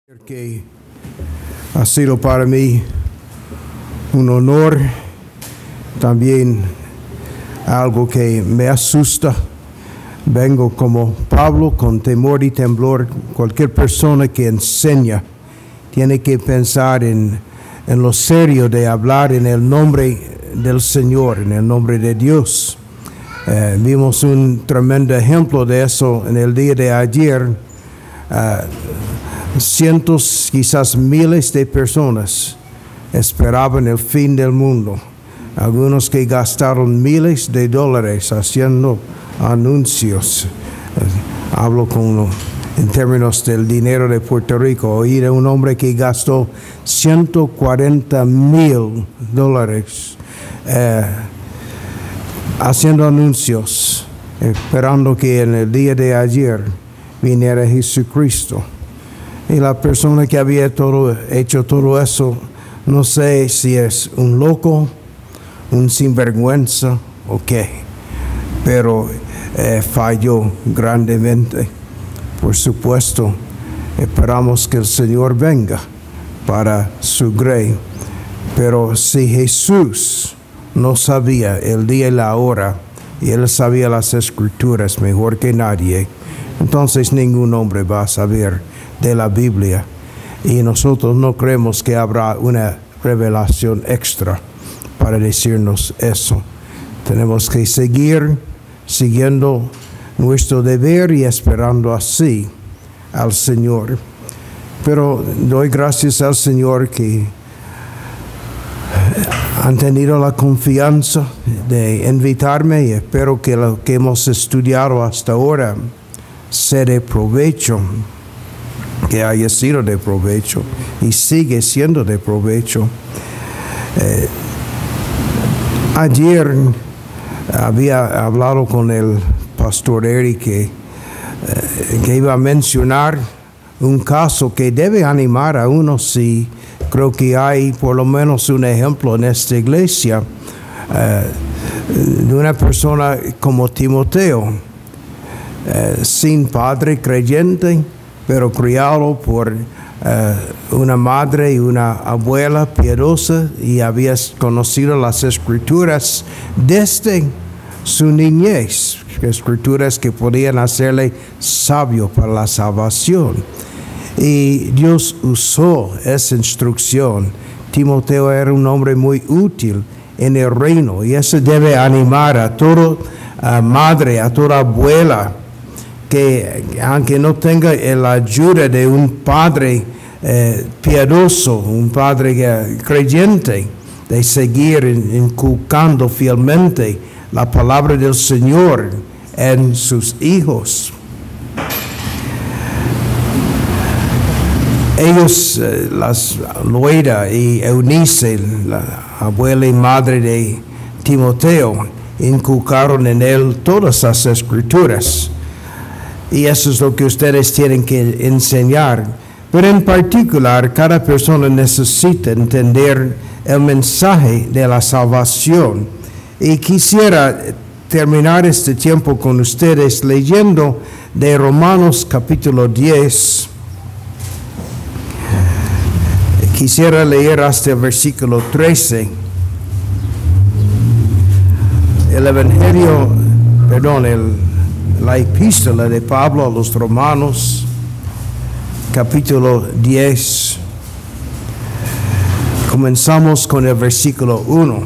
Que ha sido para mí un honor, también algo que me asusta. Vengo como Pablo con temor y temblor. Cualquier persona que enseña tiene que pensar en lo serio de hablar en el nombre del Señor, en el nombre de Dios. Vimos un tremendo ejemplo de eso en el día de ayer. Cientos, quizás miles de personas esperaban el fin del mundo. Algunos que gastaron miles de dólares haciendo anuncios. Hablo en términos del dinero de Puerto Rico. Oí de un hombre que gastó $140,000 haciendo anuncios, esperando que en el día de ayer viniera Jesucristo. Y la persona que había hecho todo eso, no sé si es un loco, un sinvergüenza o qué, pero falló grandemente. Por supuesto, esperamos que el Señor venga para su grey. Pero si Jesús no sabía el día y la hora, y Él sabía las Escrituras mejor que nadie, entonces ningún hombre va a saber de la Biblia, y nosotros no creemos que habrá una revelación extra para decirnos eso. Tenemos que seguir siguiendo nuestro deber y esperando así al Señor. Pero doy gracias al Señor que han tenido la confianza de invitarme, y espero que lo que hemos estudiado hasta ahora sea de provecho, que haya sido de provecho y sigue siendo de provecho. Ayer había hablado con el pastor Eric que iba a mencionar un caso que debe animar a uno. Si creo que hay por lo menos un ejemplo en esta iglesia de una persona como Timoteo, sin padre creyente, pero criado por una madre y una abuela piedosa, y había conocido las Escrituras desde su niñez, Escrituras que podían hacerle sabio para la salvación. Y Dios usó esa instrucción. Timoteo era un hombre muy útil en el reino, y eso debe animar a toda madre, a toda abuela, que aunque no tenga la ayuda de un padre piadoso, un padre creyente, de seguir inculcando fielmente la palabra del Señor en sus hijos. Ellos, Loida y Eunice, la abuela y madre de Timoteo, inculcaron en él todas las Escrituras. Y eso es lo que ustedes tienen que enseñar. Pero en particular, cada persona necesita entender el mensaje de la salvación. Y quisiera terminar este tiempo con ustedes leyendo de Romanos capítulo 10. Quisiera leer hasta el versículo 13. La epístola de Pablo a los Romanos, capítulo 10. Comenzamos con el versículo 1.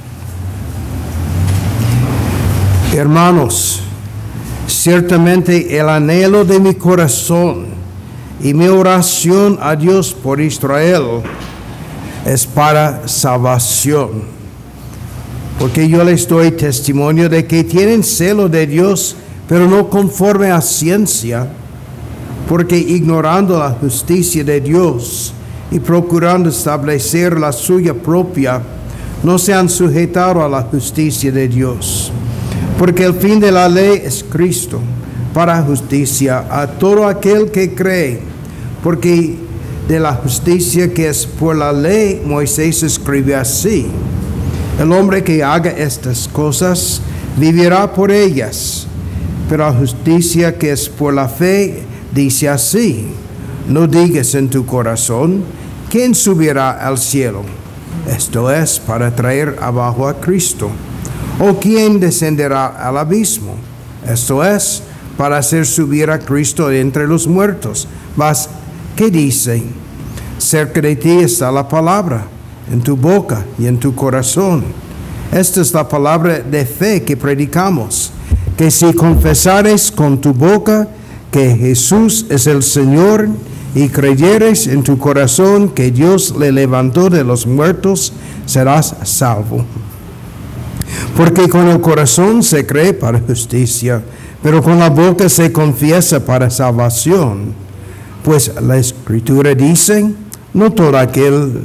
Hermanos, ciertamente el anhelo de mi corazón y mi oración a Dios por Israel es para salvación, porque yo les doy testimonio de que tienen celo de Dios, pero no conforme a ciencia, porque ignorando la justicia de Dios y procurando establecer la suya propia, no se han sujetado a la justicia de Dios. Porque el fin de la ley es Cristo, para justicia a todo aquel que cree. Porque de la justicia que es por la ley, Moisés escribe así: el hombre que haga estas cosas vivirá por ellas. Pero la justicia que es por la fe dice así: no digas en tu corazón, ¿quién subirá al cielo? Esto es para traer abajo a Cristo. ¿O quién descenderá al abismo? Esto es para hacer subir a Cristo de entre los muertos. Mas, ¿qué dice? Cerca de ti está la palabra, en tu boca y en tu corazón. Esta es la palabra de fe que predicamos, que si confesares con tu boca que Jesús es el Señor y creyeres en tu corazón que Dios le levantó de los muertos, serás salvo. Porque con el corazón se cree para justicia, pero con la boca se confiesa para salvación. Pues la Escritura dice, todo aquel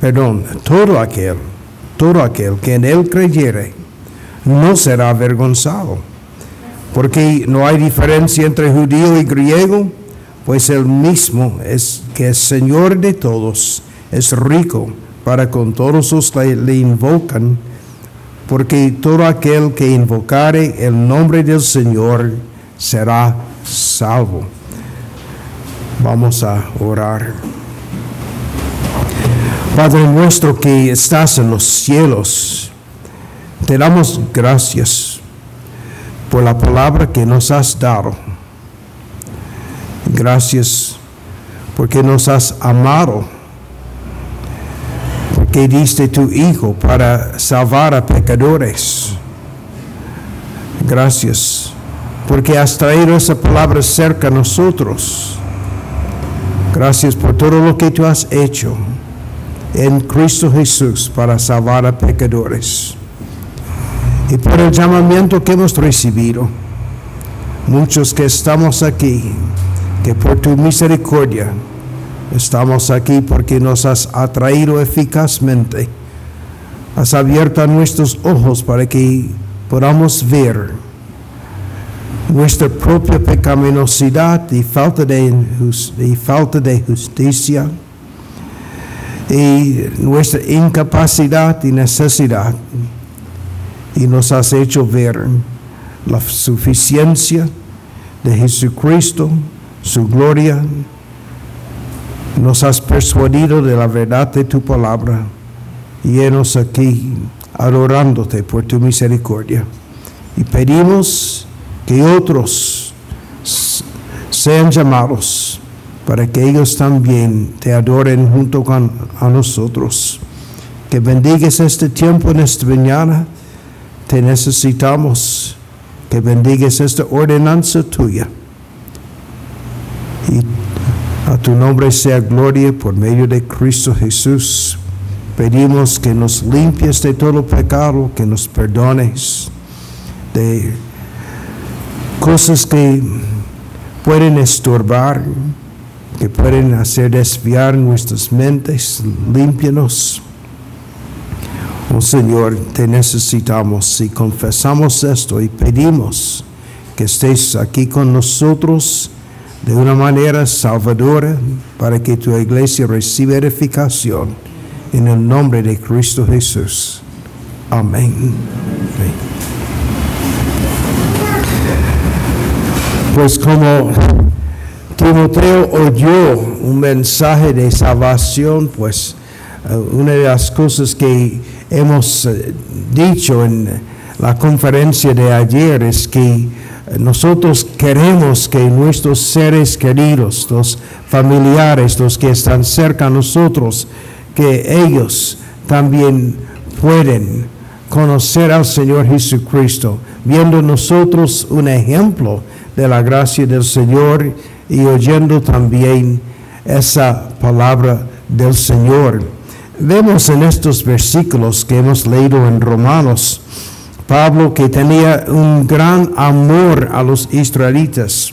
que en él creyere, no será avergonzado. Porque no hay diferencia entre judío y griego, pues el mismo es que es Señor de todos, es rico para con todos los que le invocan, porque todo aquel que invocare el nombre del Señor será salvo. Vamos a orar. Padre nuestro que estás en los cielos, te damos gracias por la palabra que nos has dado. Gracias porque nos has amado, porque diste tu Hijo para salvar a pecadores. Gracias porque has traído esa palabra cerca a nosotros. Gracias por todo lo que tú has hecho en Cristo Jesús para salvar a pecadores. Y por el llamamiento que hemos recibido, muchos que estamos aquí, que por tu misericordia estamos aquí porque nos has atraído eficazmente, has abierto nuestros ojos para que podamos ver nuestra propia pecaminosidad y falta de justicia, y nuestra incapacidad y necesidad, y nos has hecho ver la suficiencia de Jesucristo, su gloria. Nos has persuadido de la verdad de tu palabra, y hemos aquí adorándote por tu misericordia, y pedimos que otros sean llamados para que ellos también te adoren junto con a nosotros. Que bendigas este tiempo en esta mañana. Te necesitamos. Que bendigas esta ordenanza tuya. Y a tu nombre sea gloria por medio de Cristo Jesús. Pedimos que nos limpies de todo pecado, que nos perdones de cosas que pueden estorbar, que pueden hacer desviar nuestras mentes. Límpianos. Oh Señor, te necesitamos y confesamos esto y pedimos que estés aquí con nosotros de una manera salvadora para que tu iglesia reciba edificación en el nombre de Cristo Jesús. Amén. Amén. Pues como Timoteo oyó un mensaje de salvación, pues una de las cosas que hemos dicho en la conferencia de ayer es que nosotros queremos que nuestros seres queridos, los familiares, los que están cerca a nosotros, que ellos también pueden conocer al Señor Jesucristo, viendo nosotros un ejemplo de la gracia del Señor y oyendo también esa palabra del Señor. Vemos en estos versículos que hemos leído en Romanos, Pablo que tenía un gran amor a los israelitas.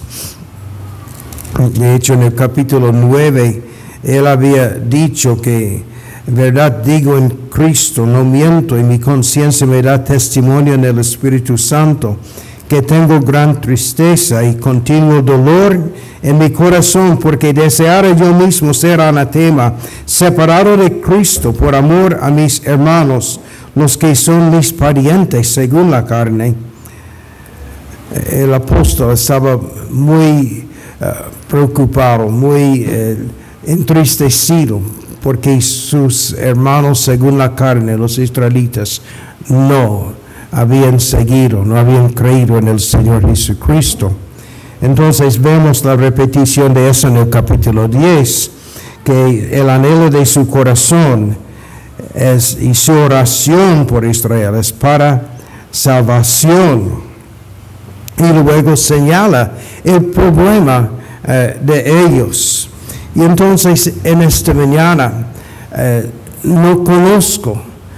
De hecho, en el capítulo 9, él había dicho que, verdad digo en Cristo, no miento, y mi conciencia me da testimonio en el Espíritu Santo, que tengo gran tristeza y continuo dolor en mi corazón, porque deseara yo mismo ser anatema, separado de Cristo por amor a mis hermanos, los que son mis parientes según la carne. El apóstol estaba muy preocupado, muy entristecido, porque sus hermanos según la carne, los israelitas, no habían seguido, no habían creído en el Señor Jesucristo. Entonces vemos la repetición de eso en el capítulo 10, que el anhelo de su corazón y su oración por Israel es para salvación. Y luego señala el problema de ellos. Y entonces en esta mañana no conozco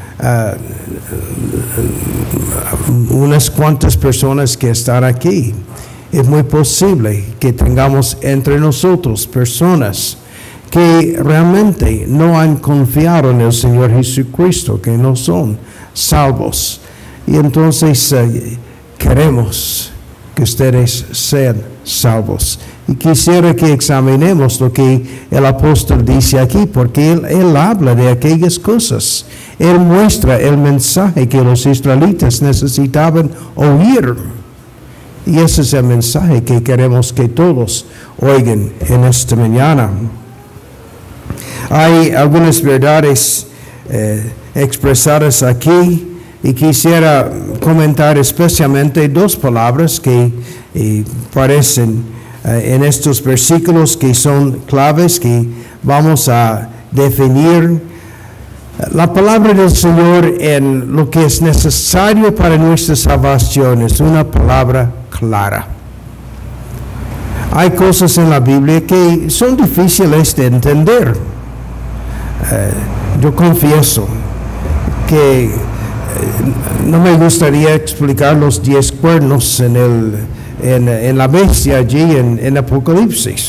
unas cuantas personas que están aquí. Es muy posible que tengamos entre nosotros personas que realmente no han confiado en el Señor Jesucristo, que no son salvos. Y entonces queremos que ustedes sean salvos. Y quisiera que examinemos lo que el apóstol dice aquí, porque él habla de aquellas cosas. Él muestra el mensaje que los israelitas necesitaban oír. Y ese es el mensaje que queremos que todos oigan en esta mañana. Hay algunas verdades expresadas aquí y quisiera comentar especialmente dos palabras que parecen en estos versículos que son claves, que vamos a definir. La palabra del Señor en lo que es necesario para nuestra salvación es una palabra clara. Hay cosas en la Biblia que son difíciles de entender. Yo confieso que no me gustaría explicar los 10 cuernos en la bestia allí en Apocalipsis.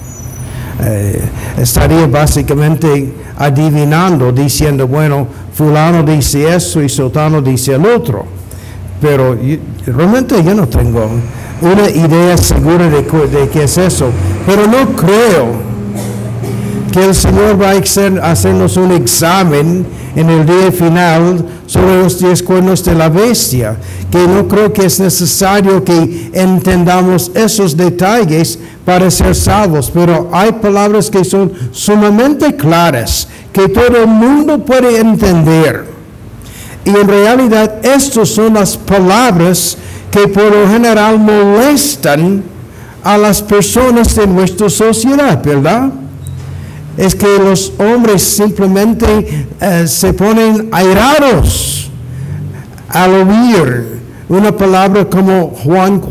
Estaría básicamente adivinando, diciendo, bueno, fulano dice eso y sotano dice el otro. Pero realmente yo no tengo una idea segura de qué es eso. Pero no creo que el Señor va a hacernos un examen en el día final sobre los 10 cuernos de la bestia, que no creo que es necesario que entendamos esos detalles para ser salvos, pero hay palabras que son sumamente claras, que todo el mundo puede entender. Y en realidad estas son las palabras que por lo general molestan a las personas de nuestra sociedad, ¿verdad? Es que los hombres simplemente se ponen airados al oír una palabra como Juan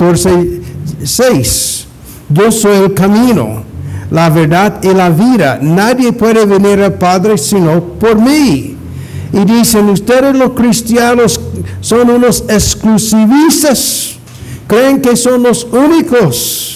14:6. Yo soy el camino, la verdad y la vida. Nadie puede venir al Padre sino por mí. Y dicen, ustedes los cristianos son unos exclusivistas. Creen que son los únicos.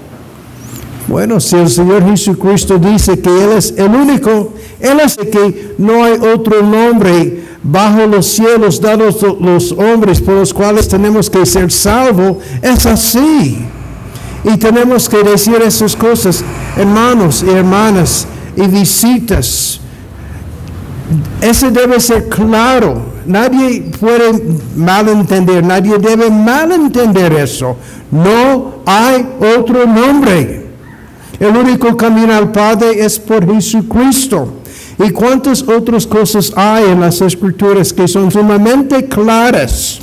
Bueno, si el Señor Jesucristo dice que Él es el único, Él hace que no hay otro nombre bajo los cielos dados los hombres por los cuales tenemos que ser salvos, es así. Y tenemos que decir esas cosas, hermanos y hermanas, y visitas. Ese debe ser claro. Nadie puede malentender, nadie debe malentender eso. No hay otro nombre. El único camino al Padre es por Jesucristo. ¿Y cuántas otras cosas hay en las Escrituras que son sumamente claras?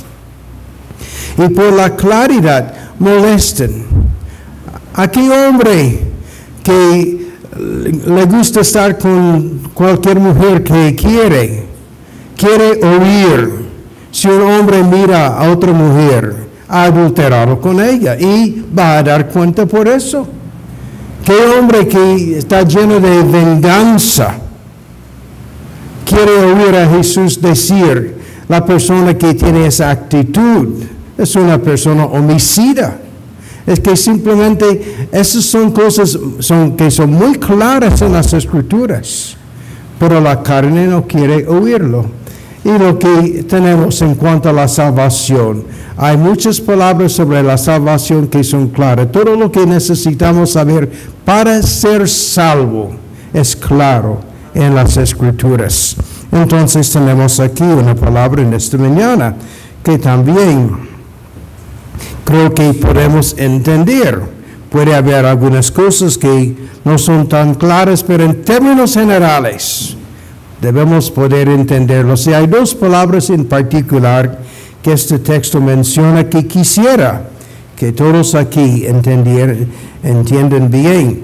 Y por la claridad molestan. ¿A qué hombre que le gusta estar con cualquier mujer que quiere oír si un hombre mira a otra mujer, ha adulterado con ella y va a dar cuenta por eso? ¿Qué hombre que está lleno de venganza quiere oír a Jesús decir, la persona que tiene esa actitud es una persona homicida? Es que simplemente esas son cosas que son muy claras en las Escrituras, pero la carne no quiere oírlo. Y lo que tenemos en cuanto a la salvación, hay muchas palabras sobre la salvación que son claras. Todo lo que necesitamos saber para ser salvo es claro en las Escrituras. Entonces tenemos aquí una palabra en esta mañana que también creo que podemos entender, puede haber algunas cosas que no son tan claras, pero en términos generales debemos poder entenderlos. Y hay dos palabras en particular que este texto menciona que quisiera que todos aquí entiendan bien.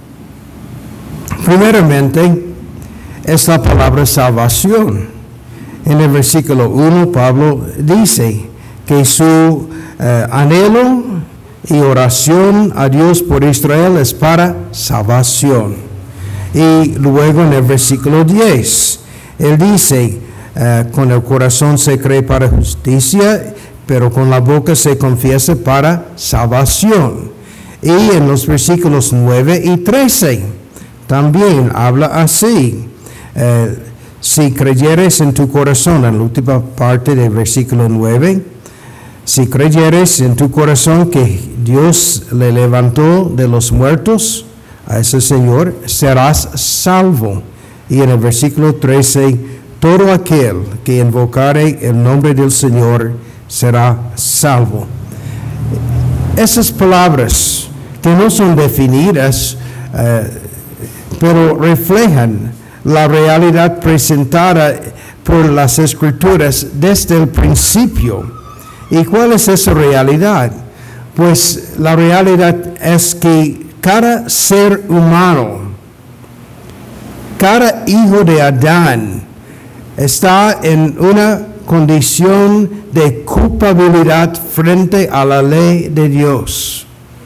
Primeramente, es la palabra salvación. En el versículo 1, Pablo dice que su anhelo y oración a Dios por Israel es para salvación. Y luego en el versículo 10, él dice, con el corazón se cree para justicia, pero con la boca se confiesa para salvación. Y en los versículos 9 y 13 también habla así. Si creyeres en tu corazón, en la última parte del versículo 9, si creyeres en tu corazón que Dios le levantó de los muertos a ese Señor, serás salvo. Y en el versículo 13, todo aquel que invocare el nombre del Señor será salvo. Esas palabras que no son definidas, pero reflejan la realidad presentada por las Escrituras desde el principio. ¿Y cuál es esa realidad? Pues la realidad es que cada ser humano, cada hijo de Adán, está en una condición de culpabilidad frente a la ley de Dios.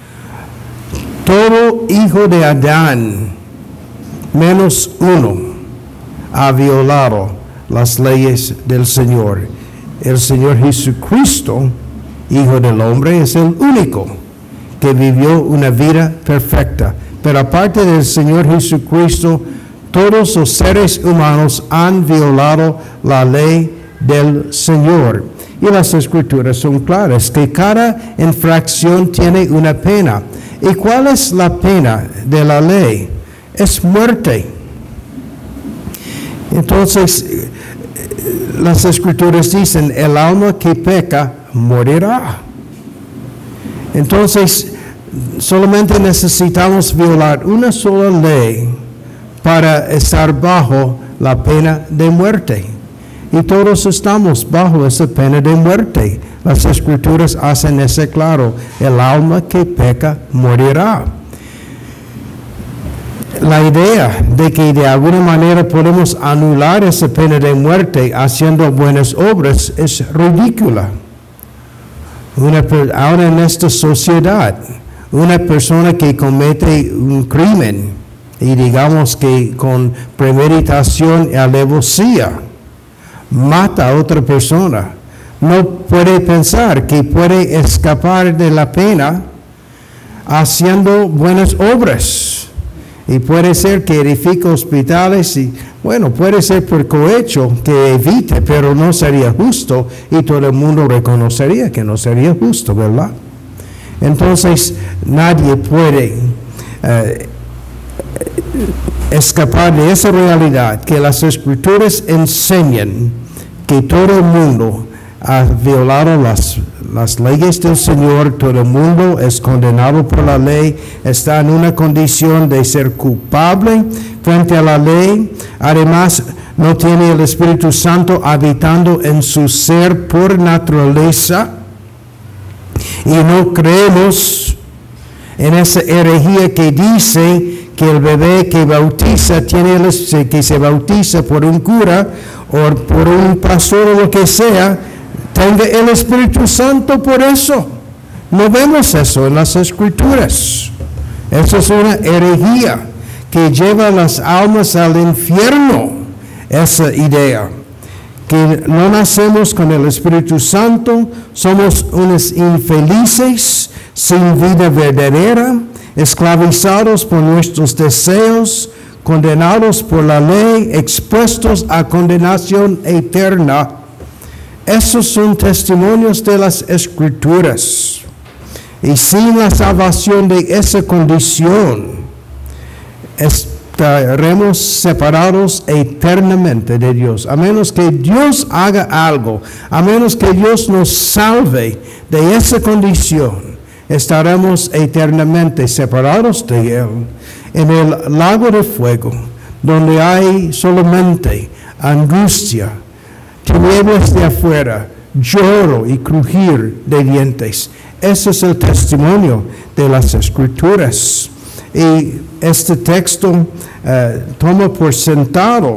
Todo hijo de Adán, menos uno, ha violado las leyes del Señor. El Señor Jesucristo, Hijo del Hombre, es el único que vivió una vida perfecta. Pero aparte del Señor Jesucristo, todos los seres humanos han violado la ley del Señor. Y las Escrituras son claras, que cada infracción tiene una pena. ¿Y cuál es la pena de la ley? Es muerte. Entonces, las Escrituras dicen, el alma que peca morirá. Entonces, solamente necesitamos violar una sola ley para estar bajo la pena de muerte. Y todos estamos bajo esa pena de muerte. Las Escrituras hacen eso claro. El alma que peca morirá. La idea de que de alguna manera podemos anular esa pena de muerte haciendo buenas obras es ridícula. Ahora en esta sociedad, una persona que comete un crimen y digamos que con premeditación y alevosía mata a otra persona, no puede pensar que puede escapar de la pena haciendo buenas obras. Y puede ser que edifique hospitales y, bueno, puede ser por cohecho que evite, pero no sería justo y todo el mundo reconocería que no sería justo, ¿verdad? Entonces, nadie puede escapar de esa realidad que las Escrituras enseñan que todo el mundo ha violado las leyes del Señor, todo el mundo es condenado por la ley, está en una condición de ser culpable frente a la ley. Además, no tiene el Espíritu Santo habitando en su ser por naturaleza. Y no creemos en esa herejía que dice que el bebé que bautiza que se bautiza por un cura o por un pastor o lo que sea, tenga el Espíritu Santo por eso. No vemos eso en las Escrituras. Eso es una herejía que lleva las almas al infierno. Esa idea. Que no nacemos con el Espíritu Santo, somos unos infelices, sin vida verdadera, esclavizados por nuestros deseos, condenados por la ley, expuestos a condenación eterna. Esos son testimonios de las Escrituras. Y sin la salvación de esa condición, estaremos separados eternamente de Dios. A menos que Dios haga algo, a menos que Dios nos salve de esa condición, estaremos eternamente separados de Él en el lago de fuego, donde hay solamente angustia, tinieblas de afuera, lloro y crujir de dientes. Ese es el testimonio de las Escrituras. Y este texto toma por sentado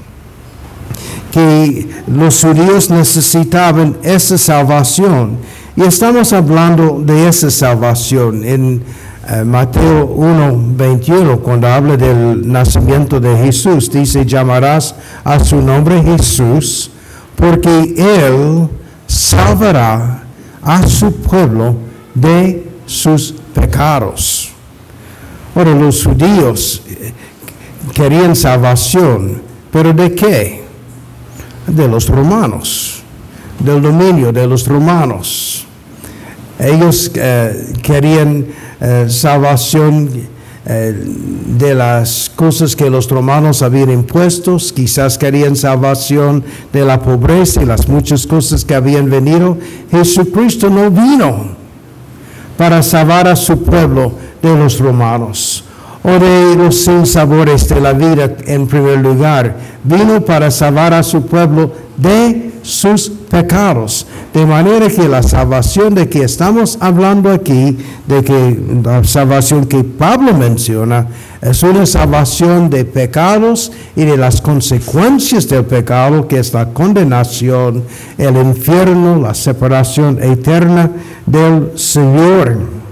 que los judíos necesitaban esa salvación. Y estamos hablando de esa salvación en Mateo 1:21, cuando habla del nacimiento de Jesús. Dice, llamarás a su nombre Jesús, porque Él salvará a su pueblo de sus pecados. Ahora, los judíos querían salvación, ¿pero de qué? De los romanos, del dominio de los romanos. Ellos querían salvación de las cosas que los romanos habían impuesto, quizás querían salvación de la pobreza y las muchas cosas que habían venido. Jesucristo no vino para salvar a su pueblo de los romanos o de los sinsabores de la vida en primer lugar. Vino para salvar a su pueblo de sus pecados. De manera que la salvación de que estamos hablando aquí, de que la salvación que Pablo menciona, es una salvación de pecados y de las consecuencias del pecado, que es la condenación, el infierno, la separación eterna del Señor.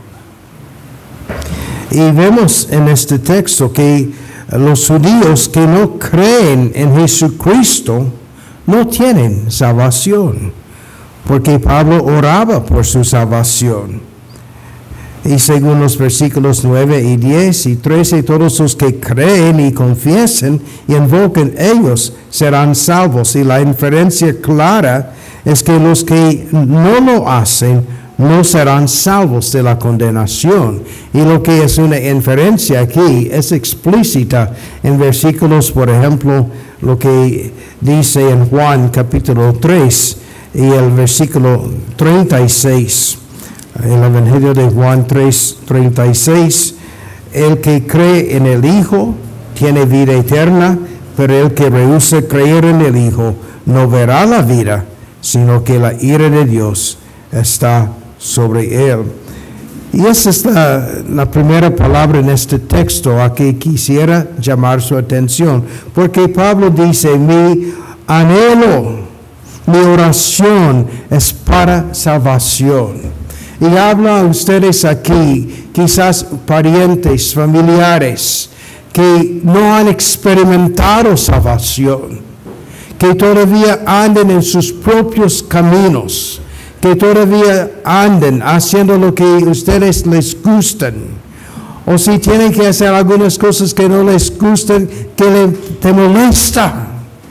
Y vemos en este texto que los judíos que no creen en Jesucristo no tienen salvación, porque Pablo oraba por su salvación. Y según los versículos 9 y 10 y 13, todos los que creen y confiesen y invoquen, ellos serán salvos. Y la inferencia clara es que los que no lo hacen no serán salvos de la condenación. Y lo que es una inferencia aquí es explícita en versículos, por ejemplo, lo que dice en Juan capítulo 3 y el versículo 36. El Evangelio de Juan 3:36. El que cree en el Hijo tiene vida eterna, pero el que rehúsa creer en el Hijo no verá la vida, sino que la ira de Dios está sobre él. Y esa es la primera palabra en este texto a que quisiera llamar su atención, porque Pablo dice, mi anhelo, mi oración es para salvación. Y habla a ustedes aquí, quizás parientes, familiares, que no han experimentado salvación, que todavía andan en sus propios caminos, que todavía anden haciendo lo que a ustedes les gustan, o si tienen que hacer algunas cosas que no les gustan, que te molesta,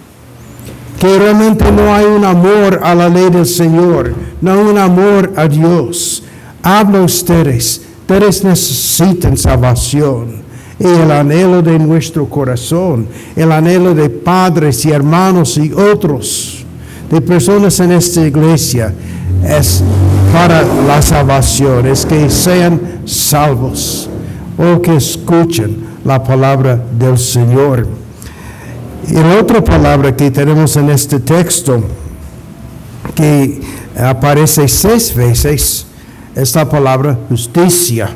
que realmente no hay un amor a la ley del Señor, no hay un amor a Dios. Habla a ustedes necesitan salvación. Y el anhelo de nuestro corazón, el anhelo de padres y hermanos y otros, de personas en esta iglesia, es para la salvación, es que sean salvos o que escuchen la palabra del Señor. Y la otra palabra que tenemos en este texto, que aparece 6 veces, es la palabra justicia.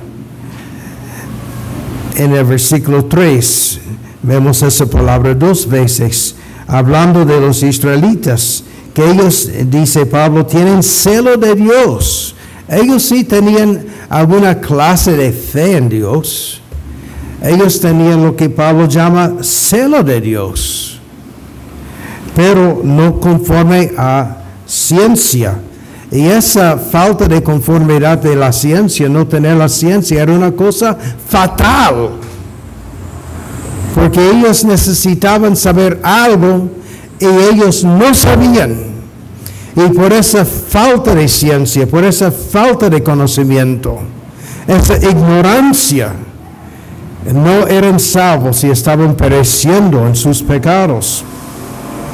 En el versículo 3 vemos esa palabra 2 veces, hablando de los israelitas, que ellos, dice Pablo, tienen celo de Dios. Ellos sí tenían alguna clase de fe en Dios. Ellos tenían lo que Pablo llama celo de Dios, pero no conforme a ciencia. Y esa falta de conformidad de la ciencia, no tener la ciencia, era una cosa fatal, porque ellos necesitaban saber algo y ellos no sabían. Y por esa falta de ciencia, por esa falta de conocimiento, esa ignorancia, no eran salvos y estaban pereciendo en sus pecados.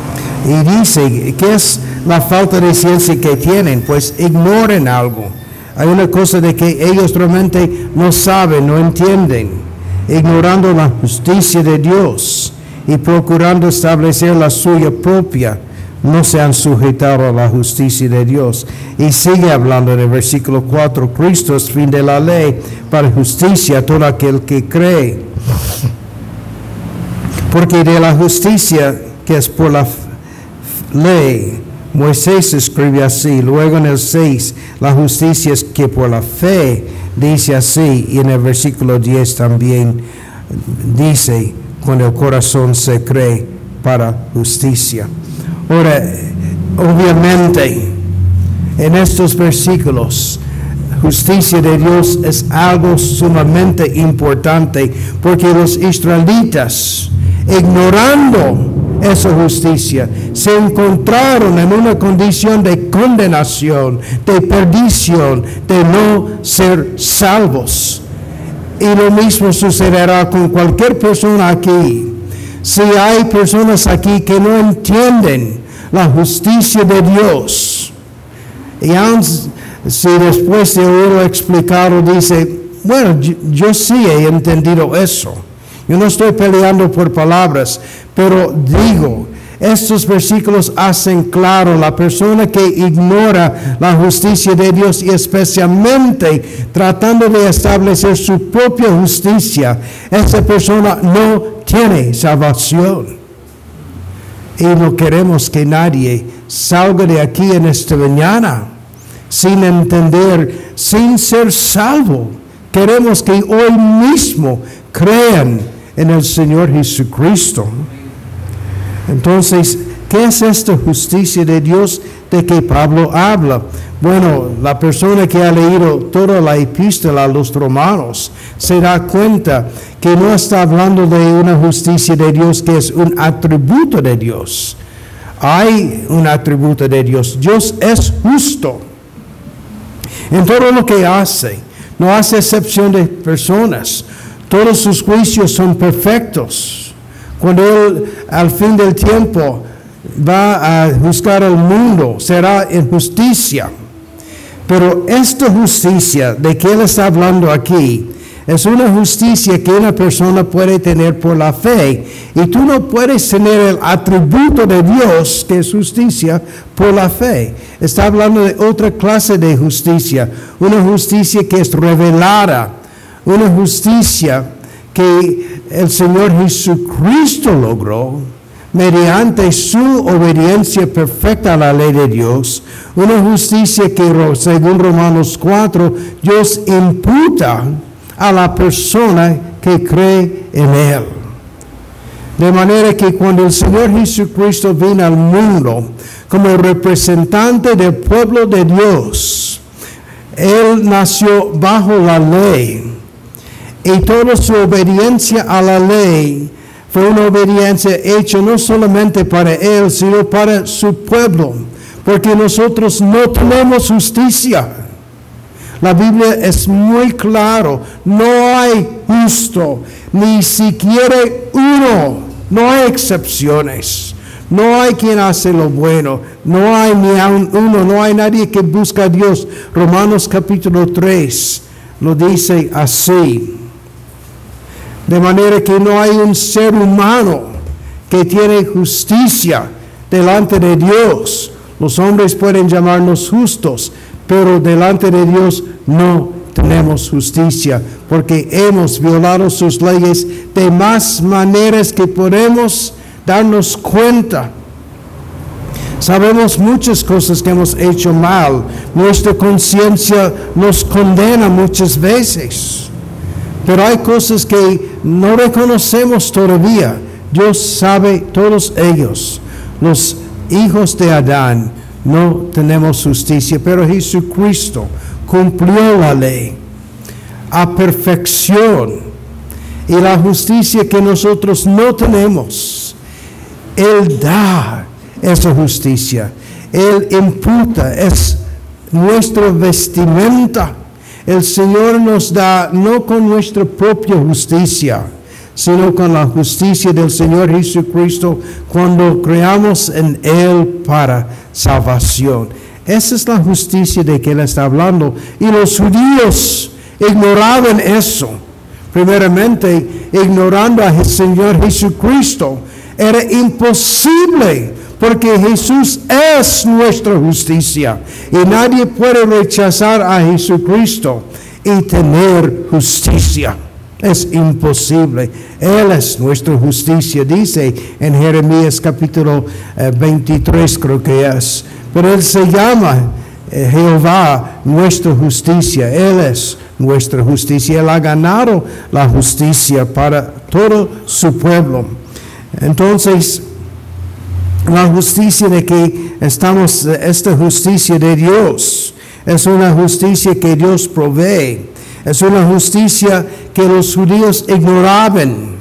Y dice, ¿qué es la falta de ciencia que tienen? Pues ignoren algo. Hay una cosa de que ellos realmente no saben, no entienden, ignorando la justicia de Dios y procurando establecer la suya propia, no se han sujetado a la justicia de Dios. Y sigue hablando en el versículo 4, Cristo es fin de la ley para justicia a todo aquel que cree. Porque de la justicia que es por la ley, Moisés escribe así. Luego en el 6, la justicia es que por la fe, dice así. Y en el versículo 10 también dice, con el corazón se cree para justicia. Ahora, obviamente, en estos versículos, justicia de Dios es algo sumamente importante, porque los israelitas, ignorando esa justicia, se encontraron en una condición de condenación, de perdición, de no ser salvos. Y lo mismo sucederá con cualquier persona aquí. Si hay personas aquí que no entienden la justicia de Dios, y aun si después de oírlo explicado dice, bueno, yo sí he entendido eso. Yo no estoy peleando por palabras, pero digo, estos versículos hacen claro la persona que ignora la justicia de Dios y especialmente tratando de establecer su propia justicia, esa persona no tiene salvación. Y no queremos que nadie salga de aquí en esta mañana sin entender, sin ser salvo. Queremos que hoy mismo crean en el Señor Jesucristo. Entonces, ¿qué es esta justicia de Dios de que Pablo habla? Bueno, la persona que ha leído toda la epístola a los romanos se da cuenta que no está hablando de una justicia de Dios que es un atributo de Dios. Hay un atributo de Dios. Dios es justo en todo lo que hace. No hace excepción de personas. Todos sus juicios son perfectos. Cuando Él al fin del tiempo va a juzgar al mundo, será en justicia. Pero esta justicia de que Él está hablando aquí es una justicia que una persona puede tener por la fe. Y tú no puedes tener el atributo de Dios, que es justicia, por la fe. Está hablando de otra clase de justicia. Una justicia que es revelada. Una justicia que el Señor Jesucristo logró mediante su obediencia perfecta a la ley de Dios. Una justicia que, según Romanos 4, Dios imputa a la persona que cree en Él. De manera que cuando el Señor Jesucristo vino al mundo como representante del pueblo de Dios, Él nació bajo la ley. Y toda su obediencia a la ley fue una obediencia hecha no solamente para Él, sino para su pueblo. Porque nosotros no tenemos justicia. La Biblia es muy claro. No hay justo, ni siquiera uno. No hay excepciones. No hay quien hace lo bueno. No hay ni aun uno. No hay nadie que busca a Dios. Romanos capítulo 3 lo dice así. De manera que no hay un ser humano que tiene justicia delante de Dios. Los hombres pueden llamarnos justos, pero delante de Dios no tenemos justicia, porque hemos violado sus leyes de más maneras que podemos darnos cuenta. Sabemos muchas cosas que hemos hecho mal. Nuestra conciencia nos condena muchas veces. Pero hay cosas que no reconocemos todavía. Dios sabe todos ellos. Los hijos de Adán no tenemos justicia, pero Jesucristo cumplió la ley a perfección. Y la justicia que nosotros no tenemos, Él da esa justicia. Él imputa, es nuestra vestimenta. El Señor nos da no con nuestra propia justicia, sino con la justicia del Señor Jesucristo cuando creamos en Él para salvación. Esa es la justicia de que él está hablando. Y los judíos ignoraban eso. Primeramente, ignorando al Señor Jesucristo. Era imposible, porque Jesús es nuestra justicia. Y nadie puede rechazar a Jesucristo y tener justicia. Es imposible. Él es nuestra justicia, dice en Jeremías capítulo 23, creo que es. Pero Él se llama Jehová nuestra justicia. Él es nuestra justicia. Él ha ganado la justicia para todo su pueblo. Entonces, la justicia de que estamos, esta justicia de Dios, es una justicia que Dios provee. Es una justicia que los judíos ignoraban.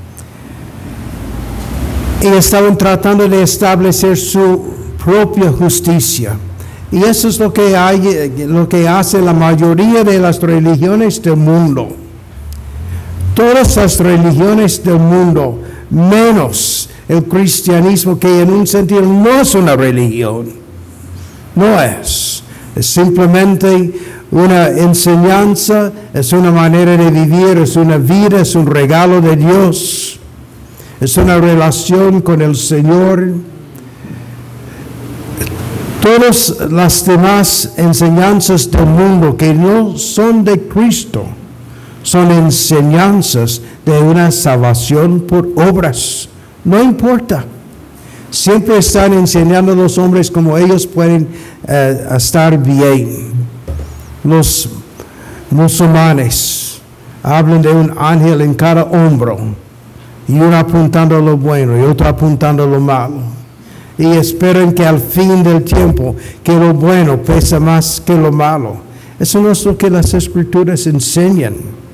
Y estaban tratando de establecer su propia justicia. Y eso es lo que hace la mayoría de las religiones del mundo. Todas las religiones del mundo, menos el cristianismo, que en un sentido no es una religión. No es. Es simplemente una enseñanza, es una manera de vivir, es una vida, es un regalo de Dios. Es una relación con el Señor. Todas las demás enseñanzas del mundo que no son de Cristo son enseñanzas de una salvación por obras. No importa. Siempre están enseñando a los hombres cómo ellos pueden estar bien. Los musulmanes hablan de un ángel en cada hombro, y uno apuntando a lo bueno y otro apuntando a lo malo. Y esperan que al fin del tiempo, que lo bueno pesa más que lo malo. Eso no es lo que las Escrituras enseñan.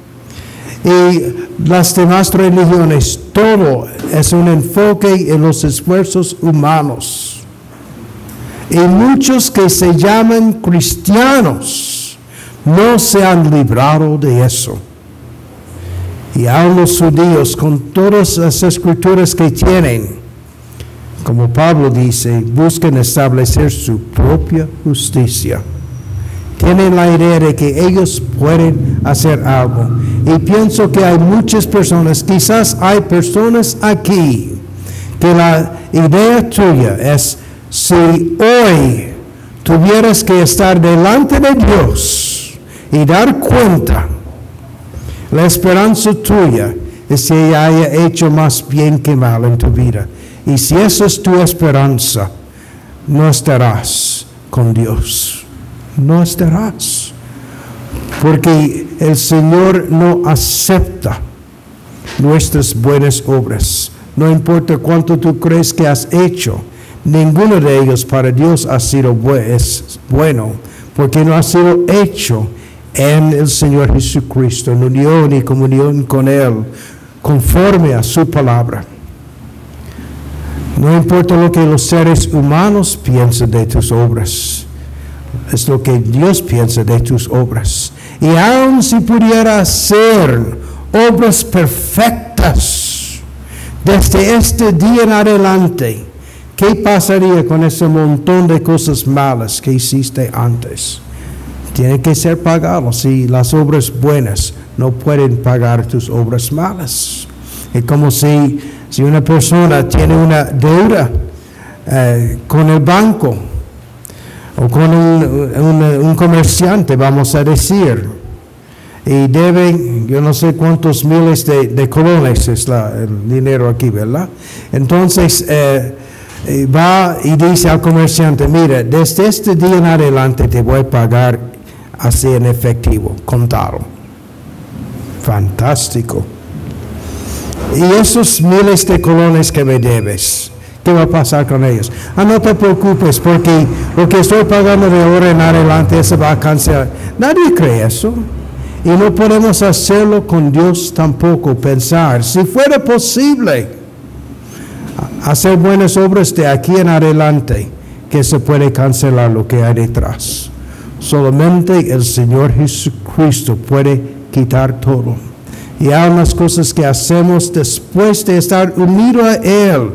Y las demás religiones, todo es un enfoque en los esfuerzos humanos. Y muchos que se llaman cristianos no se han librado de eso. Y aún los judíos, con todas las escrituras que tienen, como Pablo dice, buscan establecer su propia justicia. Tienen la idea de que ellos pueden hacer algo. Y pienso que hay muchas personas, quizás hay personas aquí, que la idea tuya es, si hoy tuvieras que estar delante de Dios y dar cuenta, la esperanza tuya es que haya hecho más bien que mal en tu vida. Y si esa es tu esperanza, no estarás con Dios. No estarás. Porque el Señor no acepta nuestras buenas obras. No importa cuánto tú crees que has hecho, ninguno de ellos para Dios ha sido bueno, porque no ha sido hecho en el Señor Jesucristo, en unión y comunión con Él, conforme a su palabra. No importa lo que los seres humanos piensen de tus obras, es lo que Dios piensa de tus obras. Y aun si pudiera hacer obras perfectas desde este día en adelante, ¿qué pasaría con ese montón de cosas malas que hiciste antes? Tiene que ser pagado. Si las obras buenas no pueden pagar tus obras malas. Es como si una persona tiene una deuda con el banco o con un comerciante, vamos a decir, y debe, yo no sé cuántos miles de colones es el dinero aquí, ¿verdad? Entonces va y dice al comerciante, mira, desde este día en adelante te voy a pagar así en efectivo, contado. Fantástico. Y esos miles de colones que me debes, ¿qué va a pasar con ellos? No te preocupes, porque lo que estoy pagando de ahora en adelante se va a cancelar. Nadie cree eso. Y no podemos hacerlo con Dios tampoco, pensar, si fuera posible hacer buenas obras de aquí en adelante, que se puede cancelar lo que hay detrás. Solamente el Señor Jesucristo puede quitar todo. Y hay unas cosas que hacemos después de estar unidos a Él,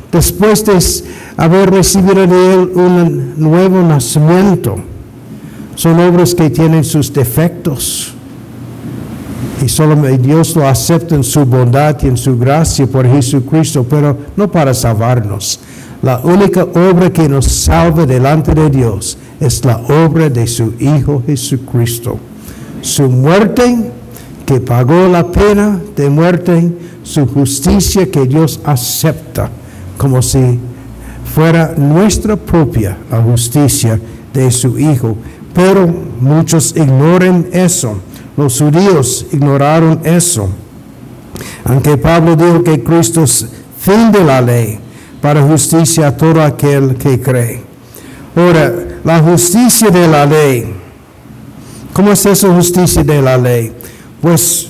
después de haber recibido de Él un nuevo nacimiento. Son obras que tienen sus defectos. Y solamente Dios lo acepta en su bondad y en su gracia por Jesucristo, pero no para salvarnos. La única obra que nos salva delante de Dios es la obra de su Hijo Jesucristo. Su muerte, que pagó la pena de muerte, su justicia que Dios acepta, como si fuera nuestra propia la justicia de su Hijo. Pero muchos ignoran eso. Los judíos ignoraron eso. Aunque Pablo dijo que Cristo es fin de la ley para justicia a todo aquel que cree. Ahora, la justicia de la ley. ¿Cómo es esa justicia de la ley? Pues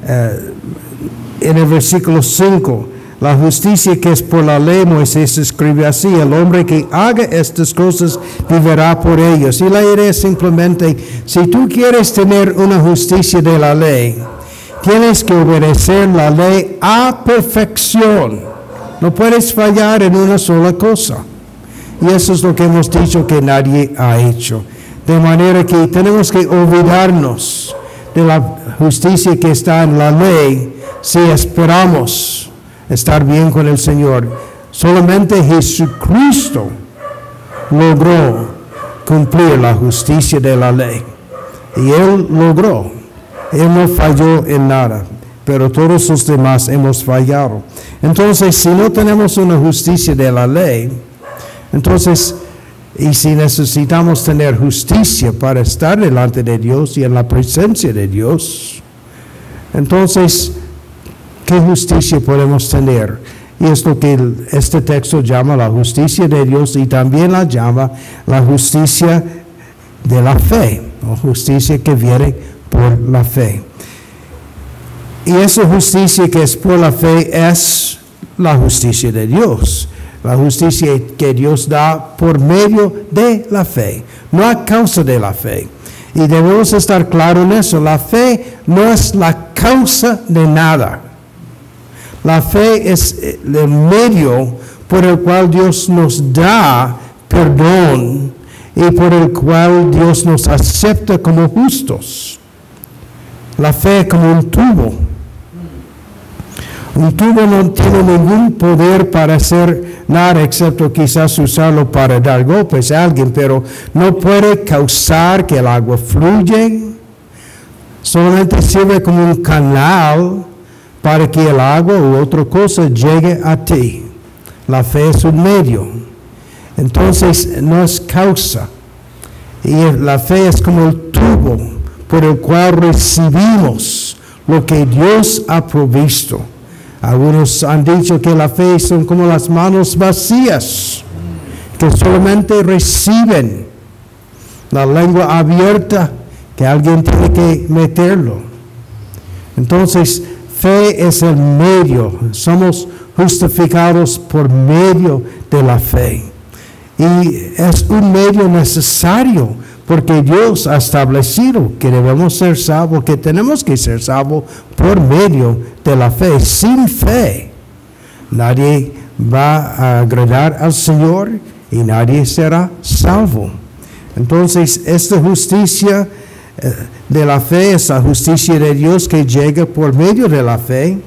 en el versículo 5, la justicia que es por la ley, Moisés escribe así: el hombre que haga estas cosas vivirá por ellas. Y la idea es simplemente, si tú quieres tener una justicia de la ley, tienes que obedecer la ley a perfección. No puedes fallar en una sola cosa. Y eso es lo que hemos dicho que nadie ha hecho. De manera que tenemos que olvidarnos de la justicia que está en la ley si esperamos estar bien con el Señor. Solamente Jesucristo logró cumplir la justicia de la ley. Y Él logró. Él no falló en nada. Pero todos los demás hemos fallado. Entonces, si no tenemos una justicia de la ley, entonces, y si necesitamos tener justicia para estar delante de Dios y en la presencia de Dios, entonces, ¿qué justicia podemos tener? Y es lo que este texto llama la justicia de Dios y también la llama la justicia de la fe, o justicia que viene por la fe. Y esa justicia que es por la fe es la justicia de Dios. La justicia que Dios da por medio de la fe, no a causa de la fe. Y debemos estar claros en eso. La fe no es la causa de nada. La fe es el medio por el cual Dios nos da perdón y por el cual Dios nos acepta como justos. La fe es como un tubo. Un tubo no tiene ningún poder para hacer nada excepto quizás usarlo para dar golpes a alguien, pero no puede causar que el agua fluya. Solamente sirve como un canal para que el agua u otra cosa llegue a ti. La fe es un medio. Entonces no es causa. Y la fe es como el tubo por el cual recibimos lo que Dios ha provisto. Algunos han dicho que la fe son como las manos vacías, que solamente reciben la lengua abierta, que alguien tiene que meterlo. Entonces, fe es el medio. Somos justificados por medio de la fe. Y es un medio necesario, porque Dios ha establecido que debemos ser salvos, que tenemos que ser salvos por medio de la fe. Sin fe, nadie va a agradar al Señor y nadie será salvo. Entonces, esta justicia de la fe es la justicia de Dios que llega por medio de la fe.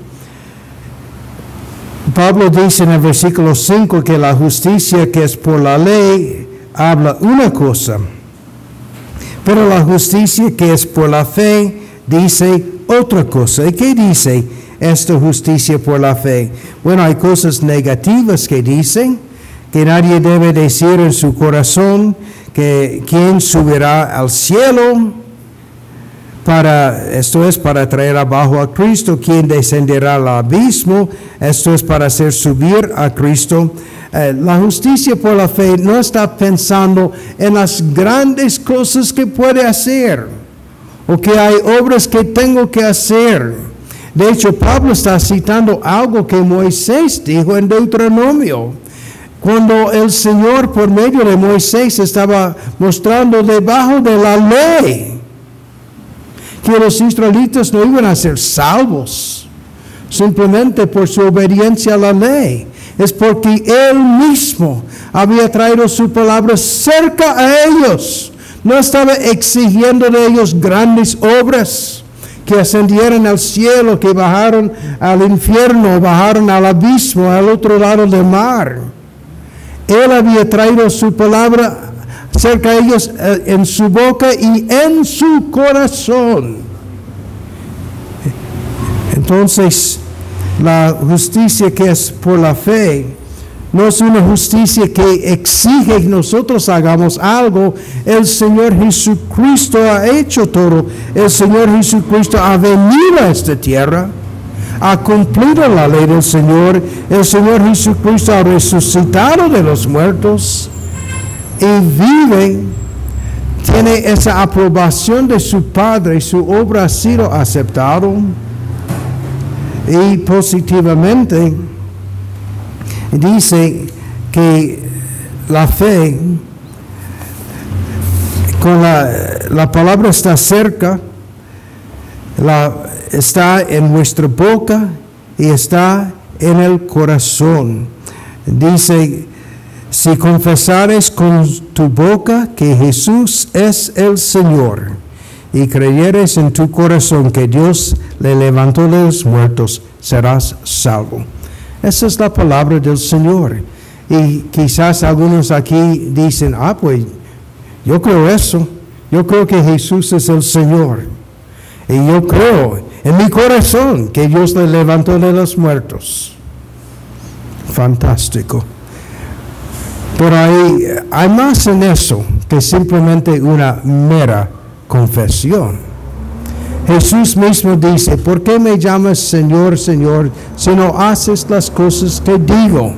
Pablo dice en el versículo 5 que la justicia que es por la ley habla una cosa, pero la justicia que es por la fe dice otra cosa. ¿Y qué dice esta justicia por la fe? Bueno, hay cosas negativas que dicen, que nadie debe decir en su corazón que quién subirá al cielo, esto es para traer abajo a Cristo, quién descenderá al abismo, esto es para hacer subir a Cristo. La justicia por la fe no está pensando en las grandes cosas que puede hacer o que hay obras que tengo que hacer. De hecho, Pablo está citando algo que Moisés dijo en Deuteronomio, cuando el Señor por medio de Moisés estaba mostrando debajo de la ley que los israelitas no iban a ser salvos simplemente por su obediencia a la ley. es porque Él mismo había traído su palabra cerca a ellos. No estaba exigiendo de ellos grandes obras, que ascendieran al cielo, que bajaron al infierno, bajaron al abismo, al otro lado del mar. Él había traído su palabra cerca de ellos en su boca y en su corazón. Entonces, la justicia que es por la fe no es una justicia que exige que nosotros hagamos algo. El Señor Jesucristo ha hecho todo. El Señor Jesucristo ha venido a esta tierra, ha cumplido la ley del Señor. El Señor Jesucristo ha resucitado de los muertos y vive, tiene esa aprobación de su Padre. Su obra ha sido aceptada y positivamente. Dice que la fe, con la palabra está cerca, está en nuestra boca y está en el corazón. Dice, si confesares con tu boca que Jesús es el Señor y creyeres en tu corazón que Dios le levantó de los muertos, serás salvo. Esa es la palabra del Señor. Y quizás algunos aquí dicen, pues yo creo eso. Yo creo que Jesús es el Señor. Y yo creo en mi corazón que Dios le levantó de los muertos. Fantástico. Pero hay más en eso que simplemente una mera confesión. Jesús mismo dice, ¿por qué me llamas Señor, Señor, si no haces las cosas que digo?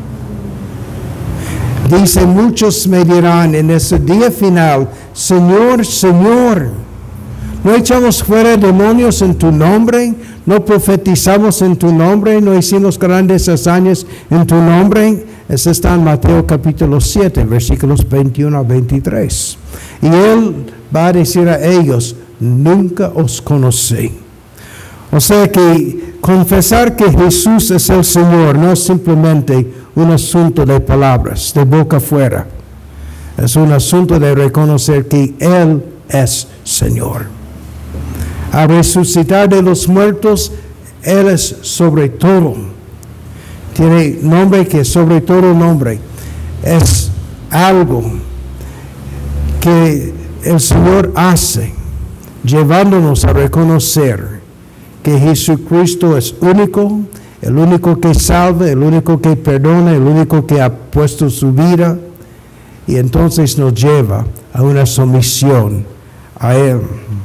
Dice, muchos me dirán en ese día final, Señor, Señor, ¿no echamos fuera demonios en tu nombre? ¿No profetizamos en tu nombre? ¿No hicimos grandes hazañas en tu nombre? Eso está en Mateo capítulo 7, versículos 21 a 23. Y Él va a decir a ellos, nunca os conocí. O sea que confesar que Jesús es el Señor no es simplemente un asunto de palabras, de boca afuera. Es un asunto de reconocer que Él es Señor. Al resucitar de los muertos, Él es sobre todo. Tiene nombre que sobre todo nombre. Es algo que el Señor hace, llevándonos a reconocer que Jesucristo es único, el único que salva, el único que perdona, el único que ha puesto su vida, y entonces nos lleva a una sumisión a Él.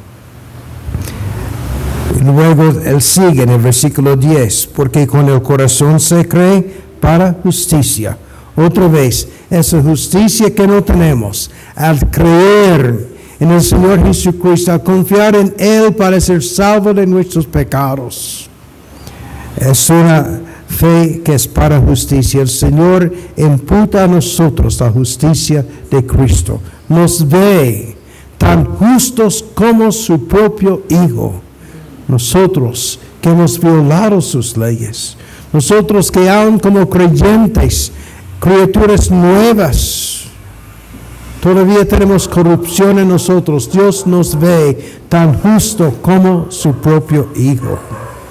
Y luego Él sigue en el versículo 10, porque con el corazón se cree para justicia. Otra vez, esa justicia que no tenemos, al creer en el Señor Jesucristo, a confiar en Él para ser salvo de nuestros pecados. Es una fe que es para justicia. El Señor imputa a nosotros la justicia de Cristo. Nos ve tan justos como su propio Hijo. Nosotros que hemos violado sus leyes. Nosotros que aún como creyentes, criaturas nuevas, todavía tenemos corrupción en nosotros. Dios nos ve tan justo como su propio Hijo.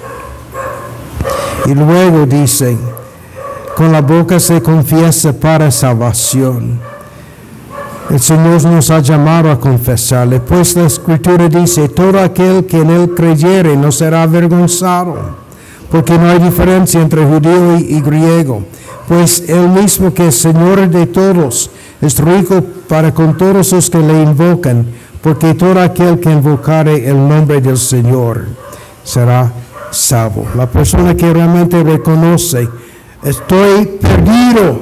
Y luego dice, con la boca se confiesa para salvación. El Señor nos ha llamado a confesarle, pues la Escritura dice, todo aquel que en Él creyere no será avergonzado, porque no hay diferencia entre judío y griego, pues Él mismo que es Señor de todos, es rico para con todos los que le invocan, porque todo aquel que invocare el nombre del Señor será salvo. La persona que realmente reconoce, estoy perdido,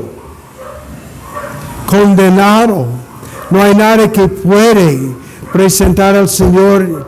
condenado, no hay nada que puedo presentar al Señor,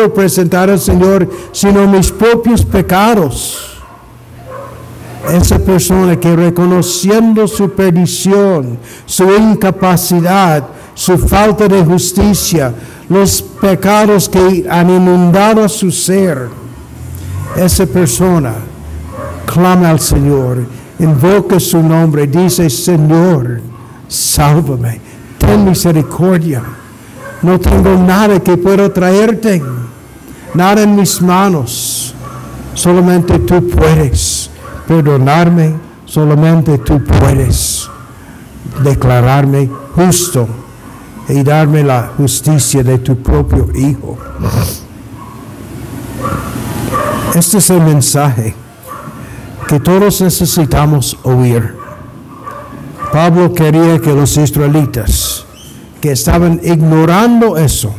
sino mis propios pecados. Esa persona que reconociendo su perdición, su incapacidad, su falta de justicia, los pecados que han inundado su ser, esa persona clama al Señor invoca su nombre, dice, Señor, sálvame, ten misericordia. No tengo nada que pueda traerte, nada en mis manos. Solamente tú puedes perdonarme, solamente tú puedes declararme justo y darme la justicia de tu propio Hijo. Este es el mensaje que todos necesitamos oír. Pablo quería que los israelitas que estaban ignorando eso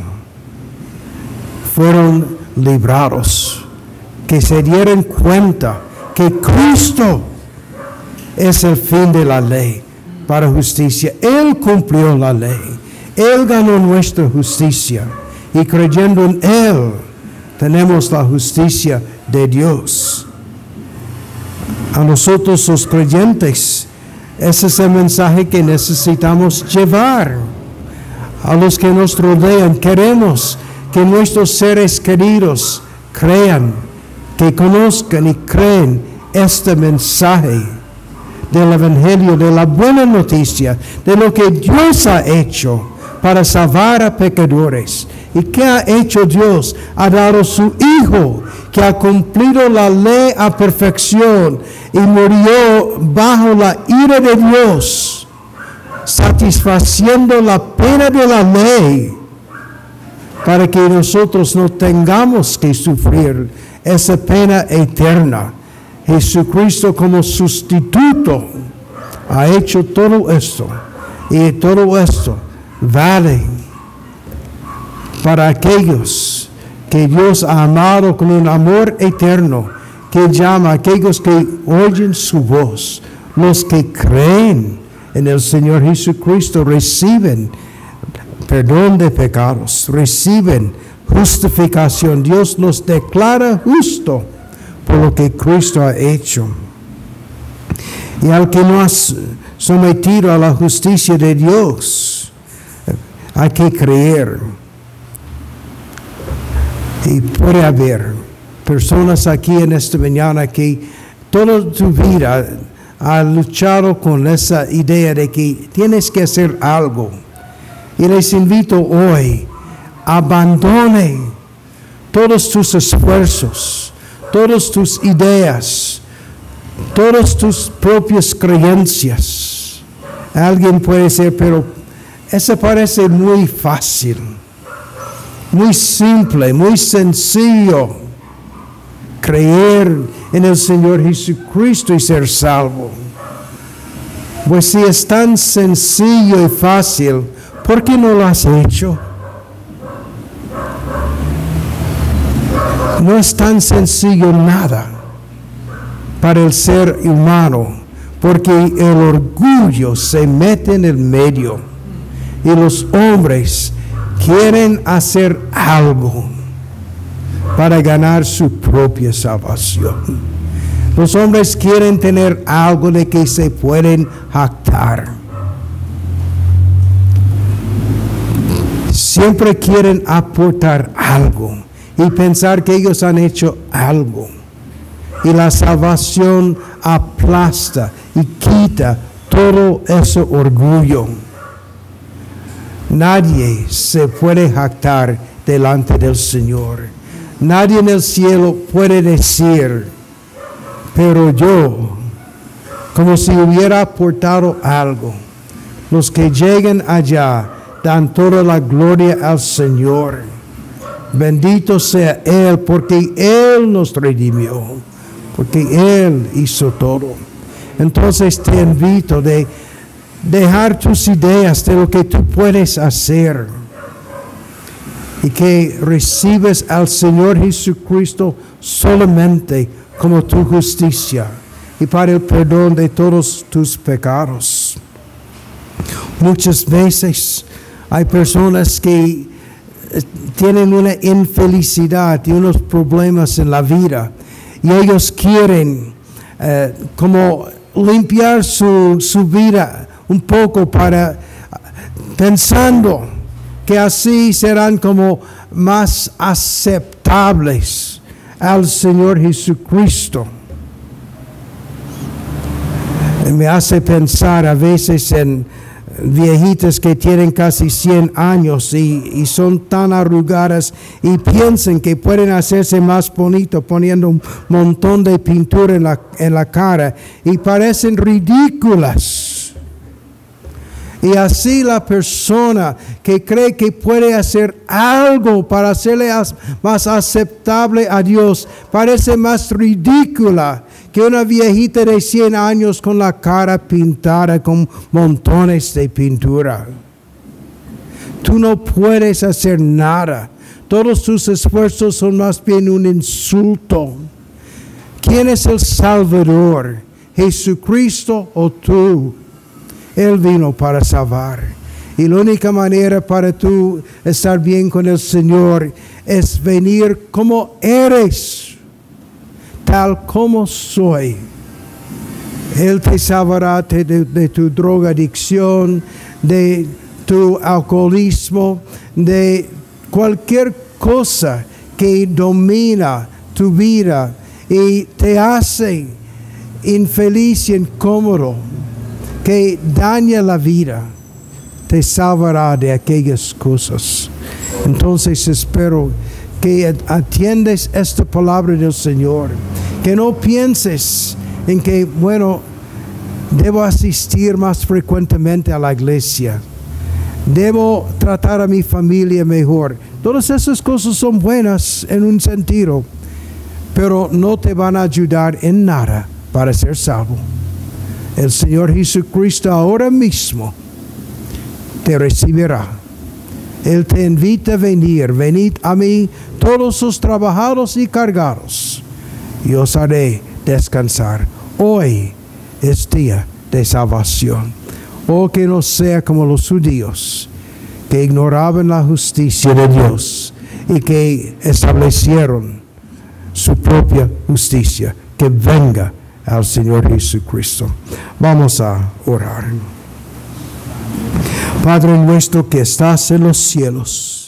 fueron librados, que se dieran cuenta que Cristo es el fin de la ley para justicia. Él cumplió la ley, Él ganó nuestra justicia y creyendo en Él tenemos la justicia de Dios. A nosotros los creyentes, ese es el mensaje que necesitamos llevar. A los que nos rodean, queremos que nuestros seres queridos crean, que conozcan y creen este mensaje del Evangelio, de la buena noticia, de lo que Dios ha hecho para salvar a pecadores. ¿Y qué ha hecho Dios? Ha dado su Hijo, que ha cumplido la ley a perfección y murió bajo la ira de Dios, satisfaciendo la pena de la ley, para que nosotros no tengamos que sufrir esa pena eterna. Jesucristo como sustituto ha hecho todo esto, y todo esto vale para aquellos que Dios ha amado con un amor eterno, que llama a aquellos que oyen su voz. Los que creen en el Señor Jesucristo reciben perdón de pecados, reciben justificación. Dios los declara justo por lo que Cristo ha hecho. Y al que no has sometido a la justicia de Dios, hay que creer. Y puede haber personas aquí en esta mañana que toda tu vida han luchado con esa idea de que tienes que hacer algo. Y les invito hoy, abandone todos tus esfuerzos, todas tus ideas, todas tus propias creencias. Alguien puede decir, pero eso parece muy fácil, muy simple, muy sencillo. Creer en el Señor Jesucristo y ser salvo. Pues si es tan sencillo y fácil, ¿por qué no lo has hecho? No es tan sencillo nada para el ser humano, porque el orgullo se mete en el medio y los hombres quieren hacer algo para ganar su propia salvación. Los hombres quieren tener algo de que se pueden jactar. Siempre quieren aportar algo y pensar que ellos han hecho algo. Y la salvación aplasta y quita todo ese orgullo. Nadie se puede jactar delante del Señor. Nadie en el cielo puede decir, pero yo, como si hubiera aportado algo. Los que llegan allá dan toda la gloria al Señor. Bendito sea Él, porque Él nos redimió, porque Él hizo todo. Entonces te invito de dejar tus ideas de lo que tú puedes hacer y que recibes al Señor Jesucristo solamente como tu justicia y para el perdón de todos tus pecados. Muchas veces hay personas que tienen una infelicidad y unos problemas en la vida y ellos quieren como limpiar su vida un poco para pensando que así serán como más aceptables al Señor Jesucristo. Me hace pensar a veces en viejitas que tienen casi 100 años y son tan arrugadas y piensan que pueden hacerse más bonito poniendo un montón de pintura en la cara y parecen ridículas. Y así la persona que cree que puede hacer algo para hacerle más aceptable a Dios parece más ridícula que una viejita de 100 años con la cara pintada con montones de pintura. Tú no puedes hacer nada. Todos tus esfuerzos son más bien un insulto. ¿Quién es el Salvador? ¿Jesucristo o tú? Él vino para salvar. Y la única manera para tú estar bien con el Señor es venir como eres, tal como soy. Él te salvará de tu drogadicción, de tu alcoholismo, de cualquier cosa que domina tu vida y te hace infeliz y incómodo, que daña la vida. Te salvará de aquellas cosas. Entonces espero que atiendes esta palabra del Señor, que no pienses en que, bueno, debo asistir más frecuentemente a la iglesia, debo tratar a mi familia mejor. Todas esas cosas son buenas en un sentido, pero no te van a ayudar en nada para ser salvo. El Señor Jesucristo ahora mismo te recibirá. Él te invita a venir. Venid a mí todos los trabajados y cargados, y os haré descansar. Hoy es día de salvación. Oh, que no sea como los judíos, que ignoraban la justicia de Dios y que establecieron su propia justicia. Que venga al Señor Jesucristo. Vamos a orar. Padre nuestro que estás en los cielos,